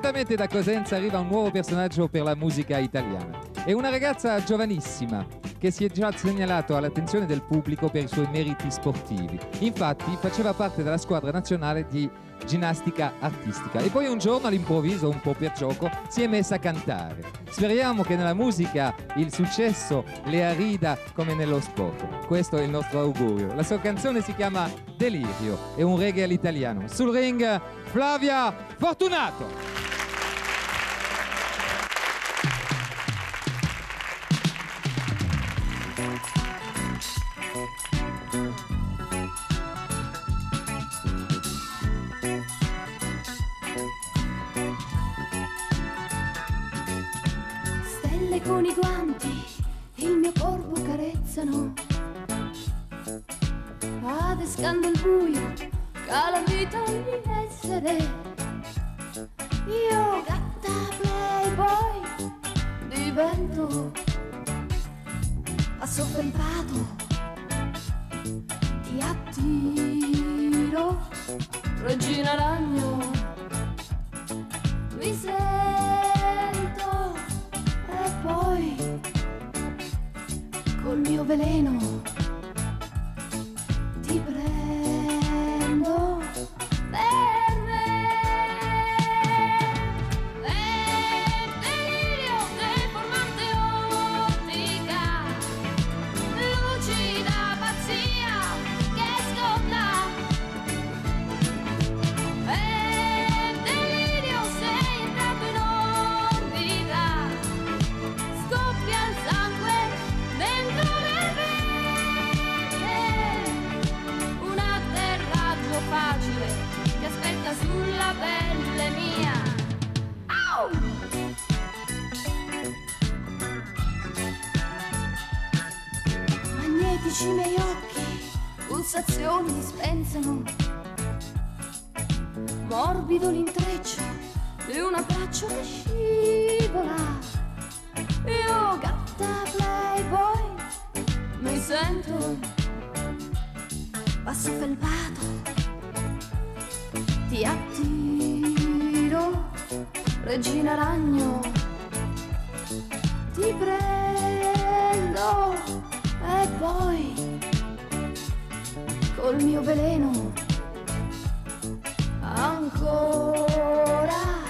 Direttamente da Cosenza arriva un nuovo personaggio per la musica italiana. È una ragazza giovanissima che si è già segnalato all'attenzione del pubblico per i suoi meriti sportivi. Infatti faceva parte della squadra nazionale di ginnastica artistica e poi un giorno all'improvviso, un po' per gioco, si è messa a cantare. Speriamo che nella musica il successo le arrida come nello sport. Questo è il nostro augurio. La sua canzone si chiama Delirio, è un reggae all'italiano. Sul ring Flavia Fortunato. Stelle con i guanti il mio corpo carezzano, adescando il buio calamita ogni essere. Io gatta playboy divento assoffelpato, ti attiro regina ragno, mi sento e poi col mio veleno ti prendo per me. È delirio deformante ottica, lucida pazzia che scotta. È delirio, sei entrato in orbita, scoppia il sangue dentro le vene. Un atterraggio facile che aspetta sulla pelle mia. Au! Magnetici i miei occhi, pulsazioni dispensano, morbido l'intreccio di un abbraccio che scivola. Io gatta playboy mi sento basso felpato, ti attiro regina ragno, ti prendo e poi col mio veleno ancora